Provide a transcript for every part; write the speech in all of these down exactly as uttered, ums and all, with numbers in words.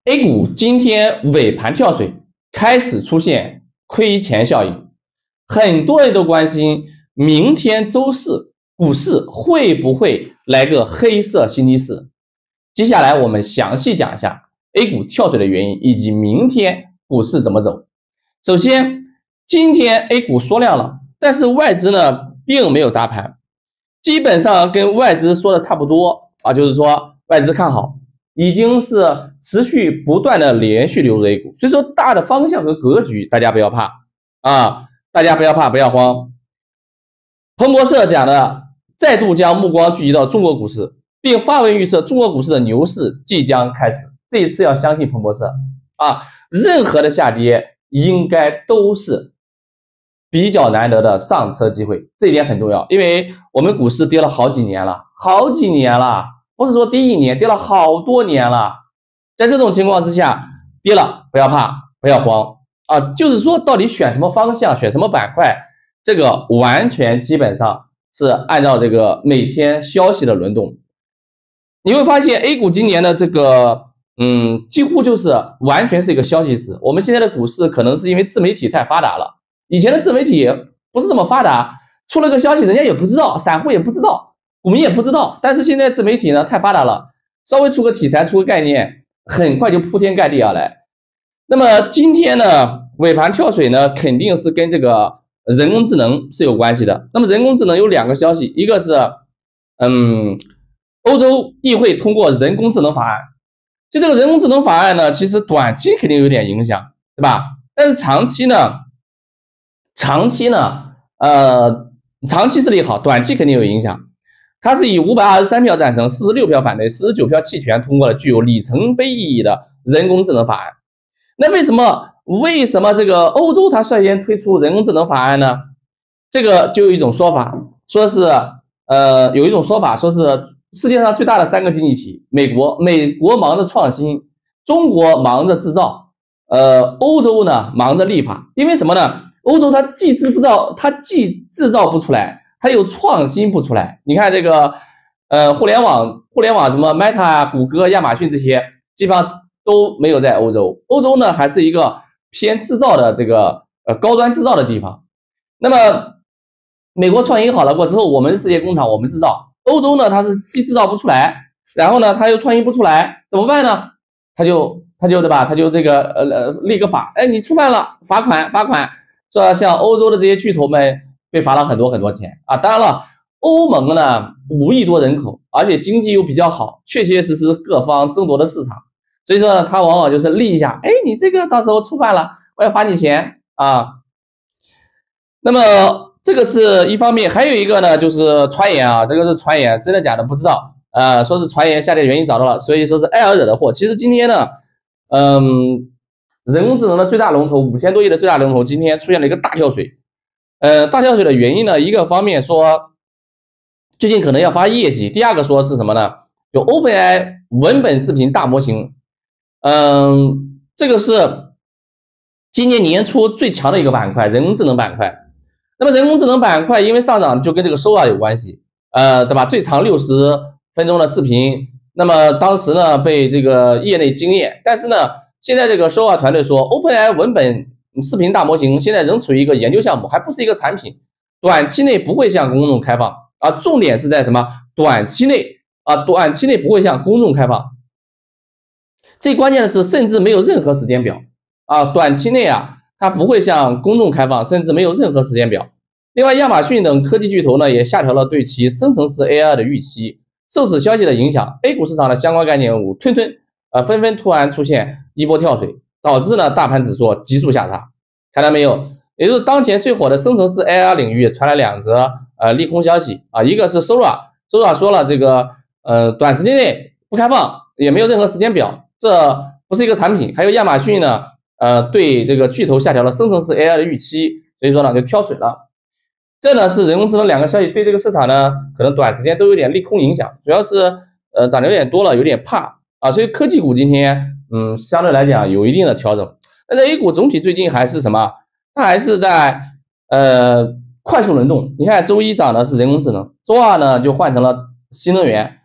A 股今天尾盘跳水，开始出现亏钱效应，很多人都关心明天周四股市会不会来个黑色星期四。接下来我们详细讲一下 A 股跳水的原因以及明天股市怎么走。首先，今天 A 股缩量了，但是外资呢并没有砸盘，基本上跟外资说的差不多啊，就是说外资看好，已经是持续不断的连续流入 A 股，所以说大的方向和格局大家不要怕啊，大家不要怕，不要慌。彭博社讲的再度将目光聚集到中国股市，并发文预测中国股市的牛市即将开始。这一次要相信彭博社啊，任何的下跌应该都是比较难得的上车机会，这一点很重要，因为我们股市跌了好几年了，好几年了，不是说跌一年，跌了好多年了。在这种情况之下，跌了不要怕，不要慌啊，就是说到底选什么方向，选什么板块，这个完全基本上是按照这个每天消息的轮动。你会发现 A 股今年的这个嗯，几乎就是完全是一个消息市。我们现在的股市可能是因为自媒体太发达了，以前的自媒体不是这么发达，出了个消息人家也不知道，散户也不知道，股民也不知道，但是现在自媒体呢太发达了，稍微出个题材出个概念，很快就铺天盖地而来。那么今天呢尾盘跳水呢肯定是跟这个人工智能是有关系的。那么人工智能有两个消息，一个是嗯，欧洲议会通过人工智能法案，就这个人工智能法案呢，其实短期肯定有点影响，对吧？但是长期呢，长期呢，呃，长期是利好，短期肯定有影响。它是以五百二十三票赞成、四十六票反对、四十九票弃权通过了具有里程碑意义的人工智能法案。那为什么为什么这个欧洲它率先推出人工智能法案呢？这个就有一种说法，说是呃有一种说法说是世界上最大的三个经济体，美国美国忙着创新，中国忙着制造，呃欧洲呢忙着立法。因为什么呢？欧洲它既制造它既制造不出来，它又创新不出来。你看这个呃互联网互联网什么 Meta 啊、谷歌、亚马逊这些基本上都没有在欧洲。欧洲呢还是一个偏制造的这个呃高端制造的地方。那么美国创新好了过之后，我们世界工厂我们制造，欧洲呢它是既制造不出来，然后呢它又创新不出来，怎么办呢？他就他就对吧？他就这个呃呃立个法，哎，你触犯了，罚款罚款，说像欧洲的这些巨头们被罚了很多很多钱啊。当然了，欧盟呢五亿多人口，而且经济又比较好，确确实实各方争夺的市场，所以说呢，他往往就是立一下，哎，你这个到时候触犯了，我要罚你钱啊。那么这个是一方面，还有一个呢，就是传言啊，这个是传言，真的假的不知道，呃，说是传言下跌原因找到了，所以说是埃尔惹的祸。其实今天呢，嗯，人工智能的最大龙头五千多亿的最大龙头今天出现了一个大跳水，呃，大跳水的原因呢，一个方面说最近可能要发业绩，第二个说是什么呢？有 OpenAI 文本视频大模型，嗯，这个是今年年初最强的一个板块，人工智能板块。那么人工智能板块因为上涨就跟这个 S O A 有关系，呃，对吧？最长六十分钟的视频，那么当时呢被这个业内惊艳，但是呢，现在这个 S O A 团队说 ，OpenAI 文本视频大模型现在仍处于一个研究项目，还不是一个产品，短期内不会向公众开放啊。重点是在什么？短期内啊，短期内不会向公众开放。最关键的是，甚至没有任何时间表啊，短期内啊。它不会向公众开放，甚至没有任何时间表。另外，亚马逊等科技巨头呢也下调了对其生成式 A I 的预期。受此消息的影响 ，A 股市场的相关概念股吞吞呃纷纷突然出现一波跳水，导致呢大盘指数急速下杀。看到没有？也就是当前最火的生成式 A I 领域传来两则呃利空消息啊，一个是 S O A，S O A 说了这个呃短时间内不开放，也没有任何时间表，这不是一个产品。还有亚马逊呢。呃，对这个巨头下调了生成式 A I 的预期，所以说呢就跳水了。这呢是人工智能两个消息对这个市场呢可能短时间都有点利空影响，主要是呃涨得有点多了，有点怕啊，所以科技股今天嗯相对来讲有一定的调整。但是 A 股总体最近还是什么？它还是在呃快速轮动。你看周一涨的是人工智能，周二呢就换成了新能源，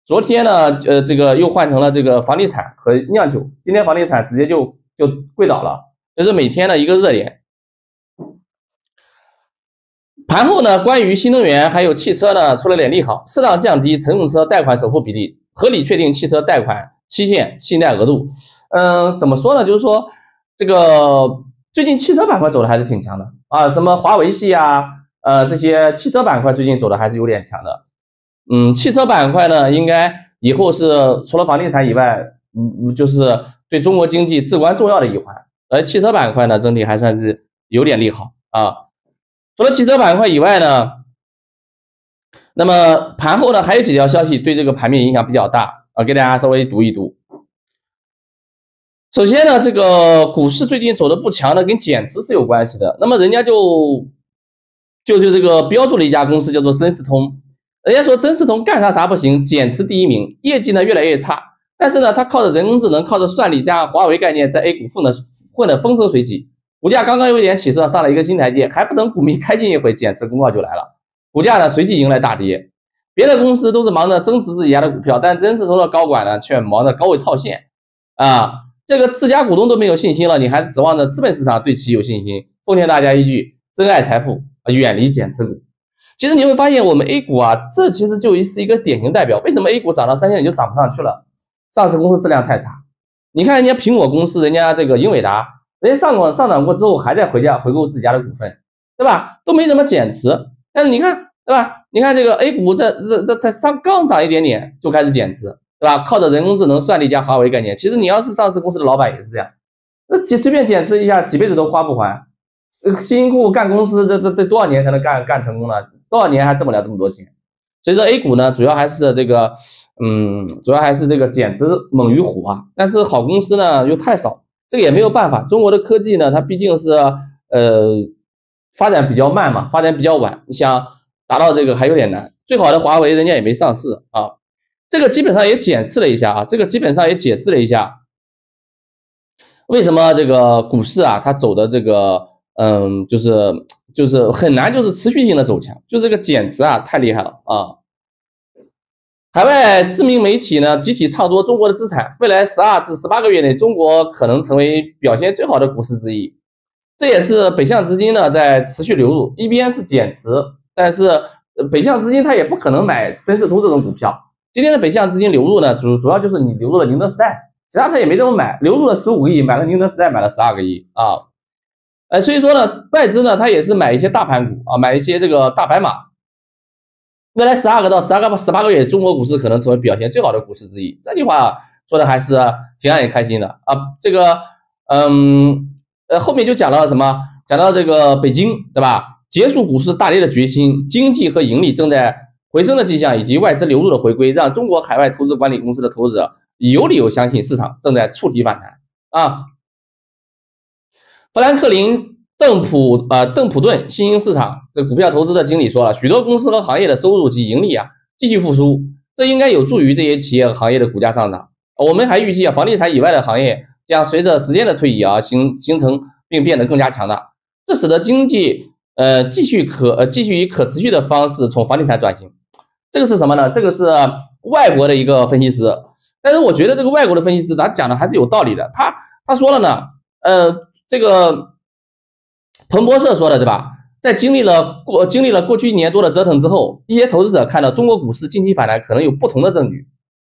昨天呢，呃，这个又换成了这个房地产和酿酒，今天房地产直接就就跪倒了，这是每天的一个热点。盘后呢，关于新能源还有汽车呢，出了点利好，适当降低乘用车贷款首付比例，合理确定汽车贷款期限、信贷额度。嗯，怎么说呢？就是说这个最近汽车板块走的还是挺强的啊，什么华为系啊，呃，这些汽车板块最近走的还是有点强的。嗯，汽车板块呢，应该以后是除了房地产以外，嗯，就是对中国经济至关重要的一环。而汽车板块呢，整体还算是有点利好啊。除了汽车板块以外呢，那么盘后呢还有几条消息对这个盘面影响比较大啊，给大家稍微读一读。首先呢，这个股市最近走的不强呢，跟减持是有关系的。那么人家就就就这个标注了一家公司叫做真实通，人家说真实通干啥啥不行，减持第一名，业绩呢越来越差，但是呢，它靠着人工智能，靠着算力加上华为概念，在 A 股混的混的风生水起。股价刚刚有点起色，上了一个新台阶，还不等股民开进一回，减持公告就来了，股价呢随即迎来大跌。别的公司都是忙着增持自己家的股票，但真实通的高管呢却忙着高位套现啊，这个自家股东都没有信心了，你还指望着资本市场对其有信心？奉劝大家一句：珍爱财富，远离减持股。其实你会发现，我们 A 股啊，这其实就是一个典型代表。为什么 A 股涨到三千点就涨不上去了？上市公司质量太差。你看人家苹果公司，人家这个英伟达。人家上涨上涨过之后，还在回家回购自家的股份，对吧？都没怎么减持，但是你看，对吧？你看这个 A 股这这这才上刚涨一点点就开始减持，对吧？靠着人工智能、算力加华为概念，其实你要是上市公司的老板也是这样，那随便减持一下，几辈子都花不还。辛辛苦苦干公司，这这这多少年才能干干成功呢？多少年还挣不了这么多钱？所以说 A 股呢，主要还是这个，嗯，主要还是这个减持猛于虎啊，但是好公司呢又太少。这个也没有办法，中国的科技呢，它毕竟是呃发展比较慢嘛，发展比较晚，你想达到这个还有点难。最好的华为人家也没上市啊，这个基本上也解释了一下啊，这个基本上也解释了一下为什么这个股市啊它走的这个嗯就是就是很难就是持续性的走强，就这个减持啊太厉害了啊。海外知名媒体呢集体唱多中国的资产，未来十二至十八个月内，中国可能成为表现最好的股市之一。这也是北向资金呢在持续流入，一边是减持，但是北向资金它也不可能买真实通这种股票。今天的北向资金流入呢，主主要就是你流入了宁德时代，其他它也没怎么买，流入了十五个亿，买了宁德时代买了十二个亿啊。呃，所以说呢，外资呢它也是买一些大盘股啊，买一些这个大白马。未来十二个到十二个十八个月，中国股市可能成为表现最好的股市之一。这句话说的还是挺让人开心的啊。这个，嗯，呃，后面就讲到了什么？讲到这个北京，对吧？结束股市大跌的决心，经济和盈利正在回升的迹象，以及外资流入的回归，让中国海外投资管理公司的投资者有理由相信市场正在触底反弹啊。富兰克林。邓普呃邓普顿新兴市场这股票投资的经理说了，许多公司和行业的收入及盈利啊继续复苏，这应该有助于这些企业和行业的股价上涨。我们还预计啊，房地产以外的行业将随着时间的推移啊形形成并变得更加强大，这使得经济呃继续可呃继续以可持续的方式从房地产转型。这个是什么呢？这个是外国的一个分析师，但是我觉得这个外国的分析师他讲的还是有道理的。他他说了呢，呃这个。彭博社说的对吧？在经历了过经历了过去一年多的折腾之后，一些投资者看到中国股市近期反弹可能有不同的证据。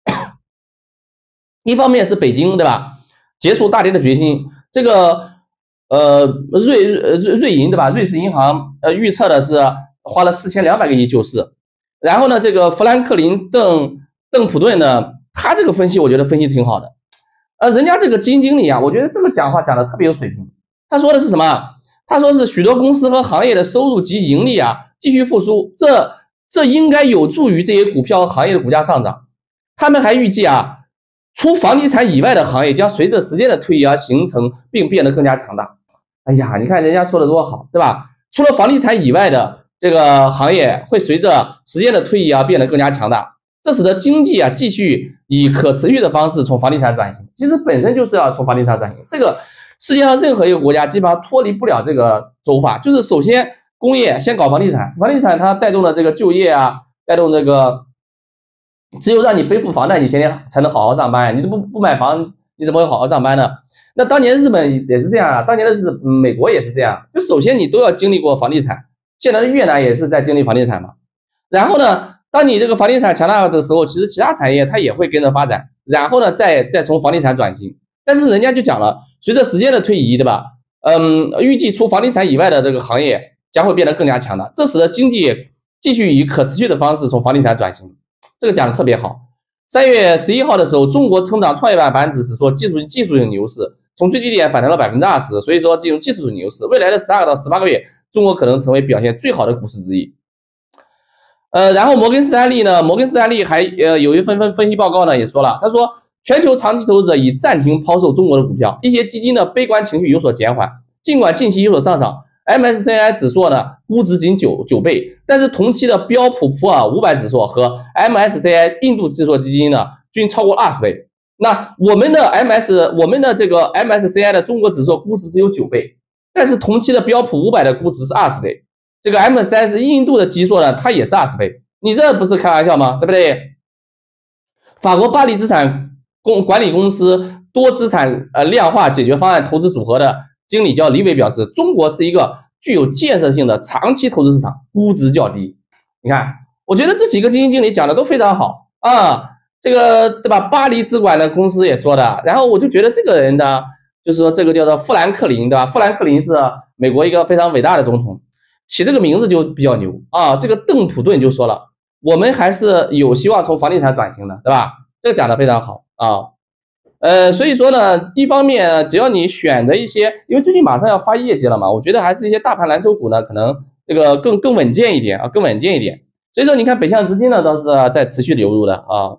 一方面是北京对吧，结束大跌的决心，这个呃瑞瑞瑞银对吧，瑞士银行呃预测的是花了四千两百个亿救市。然后呢，这个富兰克林邓邓普顿呢，他这个分析我觉得分析挺好的。呃，人家这个基金经理啊，我觉得这个讲话讲的特别有水平。他说的是什么？他说是许多公司和行业的收入及盈利啊继续复苏，这这应该有助于这些股票和行业的股价上涨。他们还预计啊，除房地产以外的行业将随着时间的推移而形成并变得更加强大。哎呀，你看人家说的多好，对吧？除了房地产以外的这个行业会随着时间的推移而变得更加强大，这使得经济啊继续以可持续的方式从房地产转型。其实本身就是要从房地产转型，这个。世界上任何一个国家基本上脱离不了这个走法，就是首先工业先搞房地产，房地产它带动了这个就业啊，带动这个只有让你背负房贷，你天天才能好好上班。你都不不买房，你怎么会好好上班呢？那当年日本也是这样啊，当年的日美国也是这样。就首先你都要经历过房地产，现在的越南也是在经历房地产嘛。然后呢，当你这个房地产强大的时候，其实其他产业它也会跟着发展。然后呢，再再从房地产转型。但是人家就讲了，随着时间的推移，对吧？嗯，预计除房地产以外的这个行业将会变得更加强大，这使得经济继续以可持续的方式从房地产转型。这个讲的特别好。三月十一号的时候，中国成长创业板板指只说技术技术性牛市，从最低点反弹了百分之二十，所以说进入技术性牛市。未来的十二到十八个月，中国可能成为表现最好的股市之一。呃，然后摩根斯坦利呢，摩根斯坦利还呃有一份分分析报告呢也说了，他说全球长期投资者已暂停抛售中国的股票，一些基金的悲观情绪有所减缓，尽管近期有所上涨。M S C I 指数呢，估值仅九九倍，但是同期的标普普尔五百指数和 M S C I 印度指数基金呢，均超过二十倍。那我们的 M S， 我们的这个 M S C I 的中国指数估值只有九倍，但是同期的标普五百的估值是二十倍。这个 M S C I 是印度的基数呢，它也是二十倍。你这不是开玩笑吗？对不对？法国巴黎资产公管理公司多资产呃量化解决方案投资组合的经理叫李伟表示，中国是一个具有建设性的长期投资市场，估值较低。你看，我觉得这几个基金经理讲的都非常好啊，这个对吧？巴黎资管的公司也说的，然后我就觉得这个人呢，就是说这个叫做富兰克林，对吧？富兰克林是美国一个非常伟大的总统，起这个名字就比较牛啊。这个邓普顿就说了，我们还是有希望从房地产转型的，对吧？这个讲的非常好啊。呃，所以说呢，一方面只要你选择一些，因为最近马上要发业绩了嘛，我觉得还是一些大盘蓝筹股呢，可能这个更更稳健一点啊，更稳健一点。所以说，你看北向资金呢，倒是在持续流入的啊。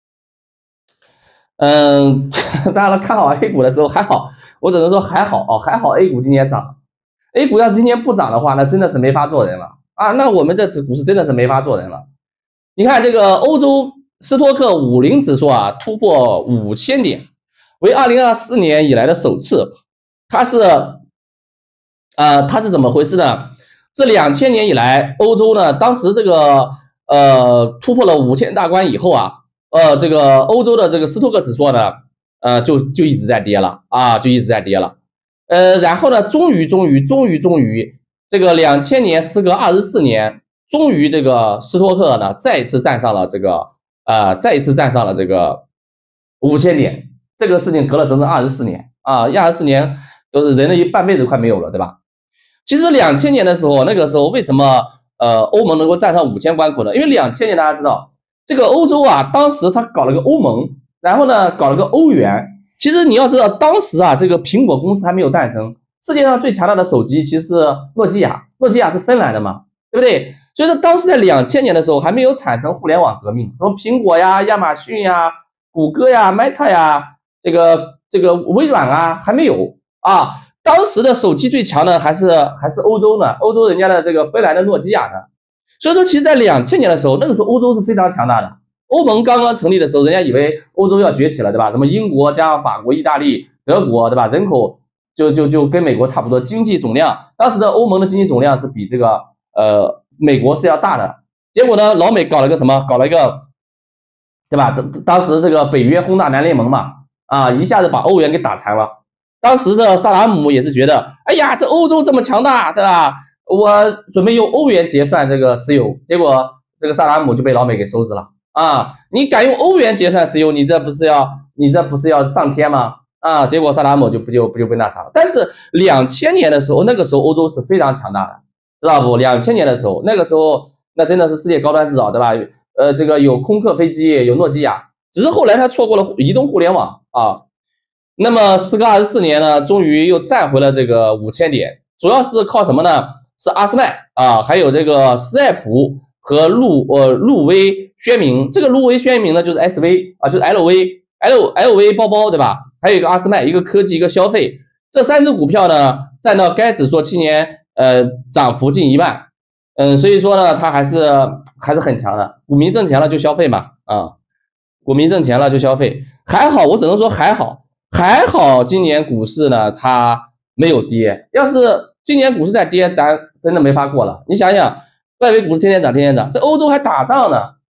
嗯，当然了，看好 A 股的时候还好，我只能说还好啊，还好 A 股今年涨 ，A 股要是今年不涨的话，那真的是没法做人了啊，那我们这只股市真的是没法做人了。你看这个欧洲斯托克五零指数啊，突破五千点，为二零二四年以来的首次。它是，呃，它是怎么回事呢？自两千年以来，欧洲呢，当时这个呃突破了五千大关以后啊，呃，这个欧洲的这个斯托克指数呢，呃，就就一直在跌了啊，就一直在跌了。呃，然后呢，终于终于终于终于，这个两千年时隔二十四年，终于这个斯托克呢再一次站上了这个。呃，再一次站上了这个五千点，这个事情隔了整整二十四年啊，二十四年都是人的一半辈子快没有了，对吧？其实两千年的时候，那个时候为什么呃欧盟能够站上五千关口呢？因为两千年大家知道，这个欧洲啊，当时他搞了个欧盟，然后呢搞了个欧元。其实你要知道，当时啊这个苹果公司还没有诞生，世界上最强大的手机其实是诺基亚，诺基亚是芬兰的嘛，对不对？所以说，当时在两千年的时候，还没有产生互联网革命，什么苹果呀、亚马逊呀、谷歌呀、Meta 呀，这个这个微软啊，还没有啊。当时的手机最强的还是还是欧洲呢，欧洲人家的这个芬兰的诺基亚呢。所以说，其实，在两千年的时候，那个时候欧洲是非常强大的。欧盟刚刚成立的时候，人家以为欧洲要崛起了，对吧？什么英国加上法国、意大利、德国，对吧？人口就就就跟美国差不多，经济总量，当时的欧盟的经济总量是比这个呃。美国是要大的，结果呢，老美搞了个什么？搞了一个，对吧？当当时这个北约轰炸南联盟嘛，啊，一下子把欧元给打残了。当时的萨达姆也是觉得，哎呀，这欧洲这么强大，对吧？我准备用欧元结算这个石油，结果这个萨达姆就被老美给收拾了啊！你敢用欧元结算石油，你这不是要你这不是要上天吗？啊！结果萨达姆就不就不就被那啥了。但是两千年的时候，那个时候欧洲是非常强大的。知道不？两千年的时候，那个时候那真的是世界高端制造，对吧？呃，这个有空客飞机，有诺基亚，只是后来它错过了移动互联网啊。那么时隔二十四年呢，终于又站回了这个五千点，主要是靠什么呢？是阿斯麦啊，还有这个斯艾普和路呃路威宣明。这个路威宣明呢，就是 S V 啊，就是 L V L L V 包包，对吧？还有一个阿斯麦，一个科技，一个消费，这三只股票呢，占到该指数七年。呃，涨幅近一半，嗯，所以说呢，它还是还是很强的。股民挣钱了就消费嘛，啊，股民挣钱了就消费，还好，我只能说还好，还好，今年股市呢它没有跌。要是今年股市再跌，咱真的没法过了。你想想，外围股市天天涨，天天涨，这欧洲还打仗呢，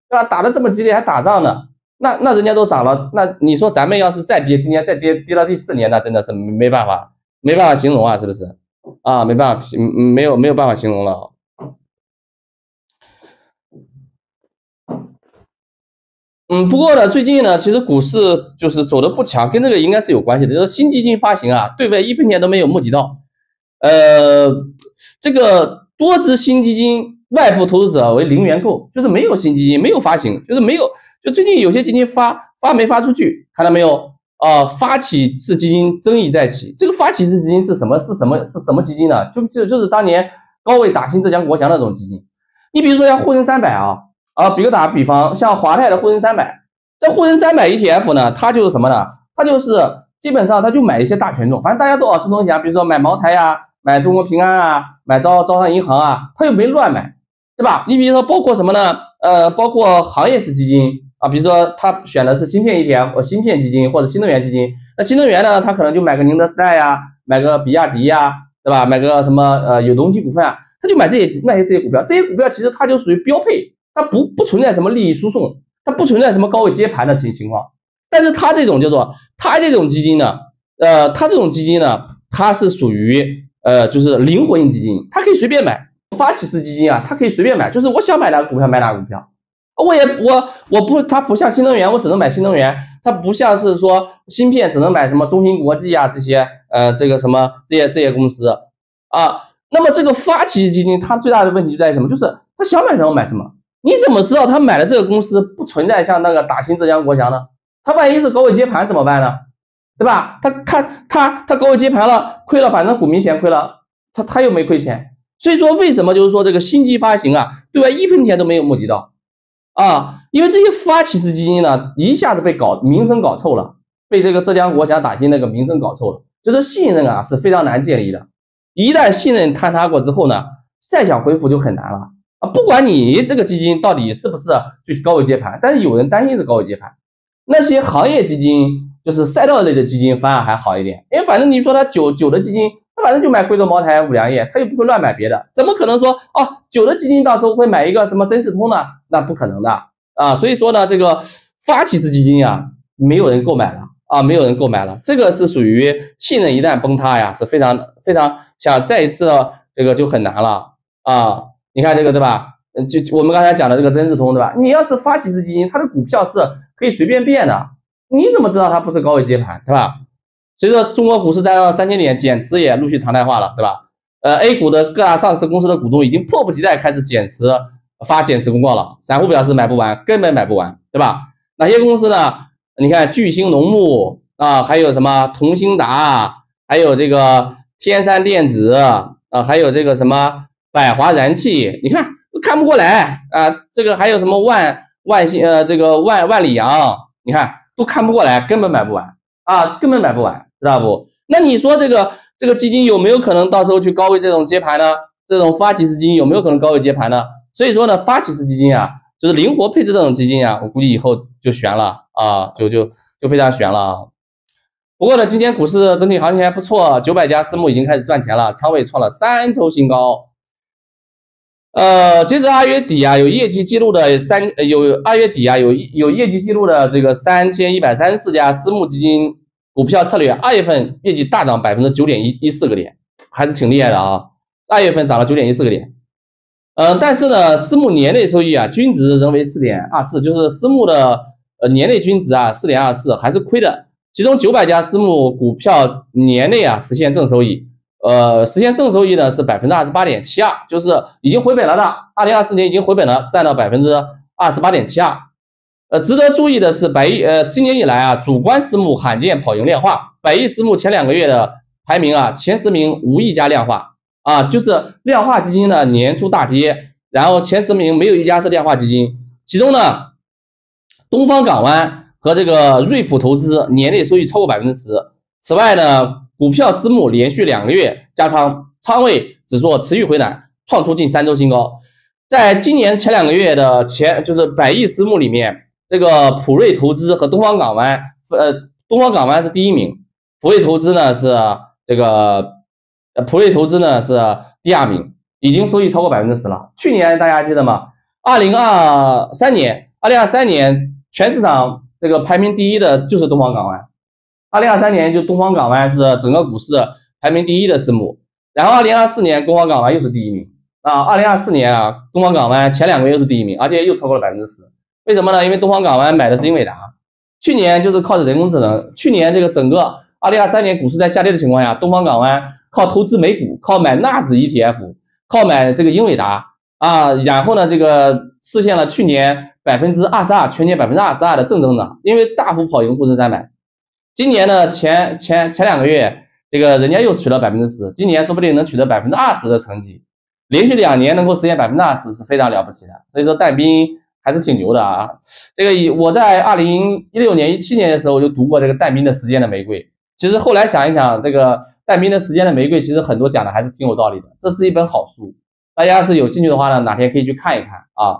对吧？打得这么激烈还打仗呢，那那人家都涨了，那你说咱们要是再跌，今年再跌跌到第四年，那真的是没办法，没办法形容啊，是不是？啊，没办法，没有没有办法形容了。嗯，不过呢，最近呢，其实股市就是走的不强，跟这个应该是有关系的。就是新基金发行啊，对外一分钱都没有募集到，呃，这个多只新基金外部投资者为零元购，就是没有新基金，没有发行，就是没有，就最近有些基金发发没发出去，看到没有？呃，发起式基金争议再起，这个发起式基金是什么？是什么？是什么基金呢？就就就是当年高位打新浙江国强的那种基金。你比如说像沪深三百啊。啊，比如打个比方，像华泰的沪深三百，这沪深三百 E T F 呢，它就是什么呢？它就是基本上它就买一些大权重，反正大家都耳熟能详，比如说买茅台啊，买中国平安啊，买招招商银行啊，它又没乱买，对吧？你比如说包括什么呢？呃，包括行业式基金啊，比如说它选的是芯片 E T F、芯片基金或者新能源基金，那新能源呢，它可能就买个宁德时代呀，买个比亚迪呀，对吧？买个什么呃有隆基股份啊，它就买这些那些这些股票，这些股票其实它就属于标配。它不不存在什么利益输送，它不存在什么高位接盘的情情况，但是它这种叫做它这种基金呢，呃，它这种基金呢，它是属于呃就是灵活性基金，它可以随便买，发起式基金啊，它可以随便买，就是我想买哪个股票买哪个股票，我也我我不它不像新能源，我只能买新能源，它不像是说芯片只能买什么中芯国际啊这些呃这个什么这些这些公司啊，那么这个发起基金它最大的问题就在于什么？就是它想买什么买什么。你怎么知道他买的这个公司不存在像那个打新浙江国强呢？他万一是高位接盘怎么办呢？对吧？他他他他高位接盘了，亏了，反正股民钱亏了，他他又没亏钱。所以说为什么就是说这个新基发行啊，对外一分钱都没有募集到啊？因为这些发起式基金呢，一下子被搞名声搞臭了，被这个浙江国强打新那个名声搞臭了，就是信任啊是非常难建立的。一旦信任坍塌过之后呢，再想恢复就很难了。啊，不管你这个基金到底是不是去高位接盘，但是有人担心是高位接盘，那些行业基金就是赛道类的基金反而还好一点，因为反正你说它酒酒的基金，它反正就买贵州茅台、五粮液，它又不会乱买别的，怎么可能说哦酒的基金到时候会买一个什么真视通呢？那不可能的啊，所以说呢，这个发起式基金呀，没有人购买了啊，没有人购买了，这个是属于信任一旦崩塌呀，是非常非常想再一次这个就很难了啊。你看这个对吧？就我们刚才讲的这个真视通对吧？你要是发起式基金，它的股票是可以随便变的，你怎么知道它不是高位接盘，对吧？随着中国股市站上三千点，减持也陆续常态化了，对吧？呃 ，A 股的各大上市公司的股东已经迫不及待开始减持发减持公告了，散户表示买不完，根本买不完，对吧？哪些公司呢？你看巨星农牧啊，还有什么同兴达，还有这个天山电子啊，还有这个什么。百华燃气，你看都看不过来啊！这个还有什么万万兴呃，这个万万里洋，你看都看不过来，根本买不完啊，根本买不完，知道不？那你说这个这个基金有没有可能到时候去高位这种接盘呢？这种发起式基金有没有可能高位接盘呢？所以说呢，发起式基金啊，就是灵活配置这种基金啊，我估计以后就悬了啊，就就就非常悬了啊。不过呢，今天股市整体行情还不错，九百家私募已经开始赚钱了，仓位创了三周新高。呃，截至二月底啊，有业绩记录的三有二月底啊，有有业绩记录的这个三千一百三十四家私募基金股票策略，二月份业绩大涨百分之九点一一四个点，还是挺厉害的啊！二月份涨了九点一四个点。嗯、呃，但是呢，私募年内收益啊，均值仍为四点二四，就是私募的呃年内均值啊四点二四，还是亏的。其中九百家私募股票年内啊实现正收益。呃，实现正收益呢是百分之二十八点七二，就是已经回本了的，二零二四年已经回本了，占到百分之二十八点七二。呃，值得注意的是，百亿呃今年以来啊，主观私募罕见跑赢量化，百亿私募前两个月的排名啊，前十名无一家量化啊，就是量化基金呢年初大跌，然后前十名没有一家是量化基金，其中呢，东方港湾和这个瑞普投资年内收益超过百分之十。此外呢，股票私募连续两个月加仓，仓位指数持续回暖，创出近三周新高。在今年前两个月的前就是百亿私募里面，这个普瑞投资和东方港湾，呃，东方港湾是第一名，普瑞投资呢是这个，呃，普瑞投资呢是第二名，已经收益超过百分之十了。去年大家记得吗？二零二三年二零二三年全市场这个排名第一的就是东方港湾。二零二三年就东方港湾是整个股市排名第一的私募，然后二零二四年东方港湾又是第一名啊。二零二四年啊，东方港湾前两个月又是第一名，而且又超过了百分之十。为什么呢？因为东方港湾买的是英伟达，去年就是靠着人工智能，去年这个整个二零二三年股市在下跌的情况下，东方港湾靠投资美股，靠买纳指 E T F， 靠买这个英伟达啊，然后呢，这个实现了去年百分之二十二，全年百分之二十二的正增长，因为大幅跑赢沪深三百。今年呢，前前前两个月，这个人家又取了百分之十，今年说不定能取得百分之二十的成绩，连续两年能够实现百分之二十是非常了不起的。所以说，但斌还是挺牛的啊。这个我在二零一六年、一七年的时候我就读过这个但斌的《时间的玫瑰》，其实后来想一想，这个但斌的《时间的玫瑰》其实很多讲的还是挺有道理的，这是一本好书，大家要是有兴趣的话呢，哪天可以去看一看啊。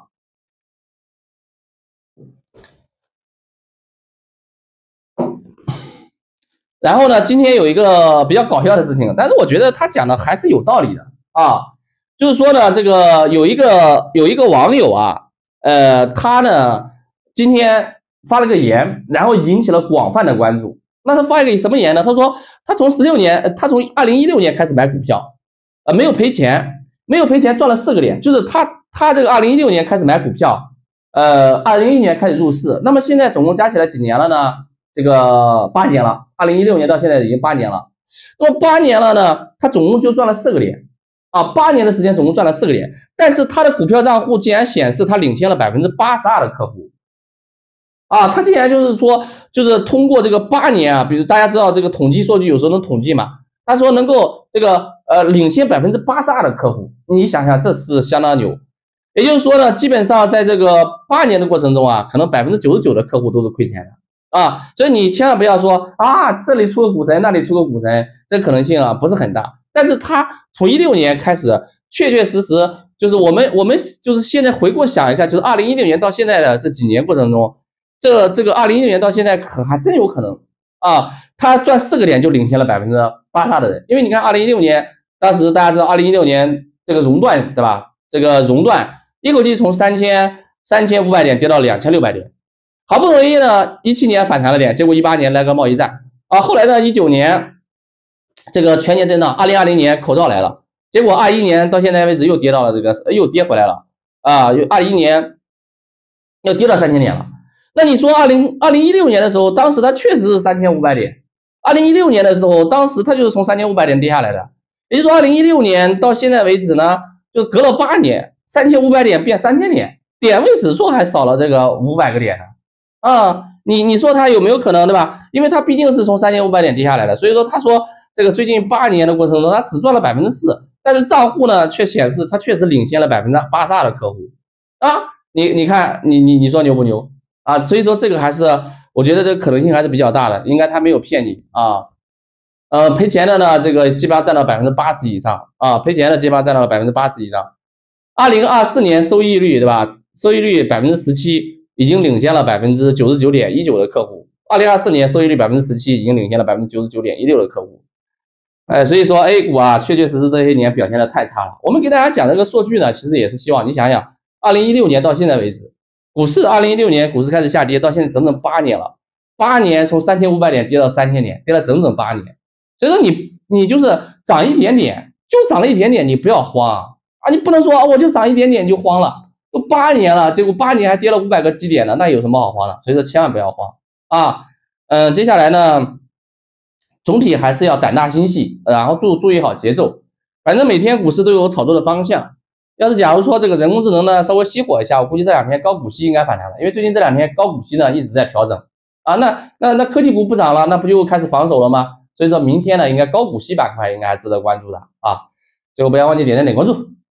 然后呢，今天有一个比较搞笑的事情，但是我觉得他讲的还是有道理的啊，就是说呢，这个有一个有一个网友啊，呃，他呢今天发了个言，然后引起了广泛的关注。那他发一个什么言呢？他说他从十六年，他从二零一六年开始买股票，呃，没有赔钱，没有赔钱，赚了四个点，就是他他这个二零一六年开始买股票，呃，二零一一年开始入市，那么现在总共加起来几年了呢？这个八年了，二零一六年到现在已经八年了。那么八年了呢，他总共就赚了四个点啊，八年的时间总共赚了四个点。但是他的股票账户竟然显示他领先了百分之八十二的客户啊，他竟然就是说，就是通过这个八年啊，比如大家知道这个统计数据有时候能统计嘛，他说能够这个呃领先百分之八十二的客户，你想想这是相当牛。也就是说呢，基本上在这个八年的过程中啊，可能百分之九十九的客户都是亏钱的。啊，所以你千万不要说啊，这里出个股神，那里出个股神，这可能性啊不是很大。但是他从一六年开始，确确实实就是我们我们就是现在回过想一下，就是二零一六年到现在的这几年过程中，这这个二零一六年到现在可还真有可能啊，他赚四个点就领先了百分之八十二的人。因为你看二零一六年，当时大家知道二零一六年这个熔断对吧？这个熔断一口气从三千三千五百点跌到两千六百点。好不容易呢，一七年反弹了点，结果一八年来个贸易战啊，后来呢，一九年这个全年震荡，二零二零年口罩来了，结果二一年到现在为止又跌到了这个又跌回来了啊，二一年又跌到三千点了。那你说二零二零一六年的时候，当时它确实是三千五百点，二零一六年的时候，当时它就是从三千五百点跌下来的，也就是说二零一六年到现在为止呢，就隔了八年，三千五百点变三千点，点位指数还少了这个五百个点呢。啊，你你说他有没有可能，对吧？因为他毕竟是从三千五百点跌下来的，所以说他说这个最近八年的过程中，他只赚了百分之四，但是账户呢却显示他确实领先了百分之八十二的客户啊。你你看，你你你说牛不牛啊？所以说这个还是我觉得这个可能性还是比较大的，应该他没有骗你啊。呃，赔钱的呢，这个基本上占到百分之八十以上啊，赔钱的基本上占到了百分之八十以上。二零二四年收益率对吧？收益率百分之十七。已经领先了百分之九十九点一九的客户，二零二四年收益率百分之十七，已经领先了百分之九十九点一六的客户。哎，所以说 A 股啊，确确实实这些年表现的太差了。我们给大家讲这个数据呢，其实也是希望你想想，二零一六年到现在为止，股市二零一六年股市开始下跌，到现在整整八年了，八年从三千五百点跌到三千点，跌了整整八年。所以说你你就是涨一点点，就涨了一点点，你不要慌啊，你不能说我就涨一点点就慌了。都八年了，结果八年还跌了五百个基点呢，那有什么好慌的？所以说千万不要慌啊。嗯，接下来呢，总体还是要胆大心细，然后注注意好节奏。反正每天股市都有炒作的方向。要是假如说这个人工智能呢稍微熄火一下，我估计这两天高股息应该反弹了，因为最近这两天高股息呢一直在调整啊。那那那科技股不涨了，那不就开始防守了吗？所以说明天呢，应该高股息板块应该还值得关注的啊。最后不要忘记点赞点关注。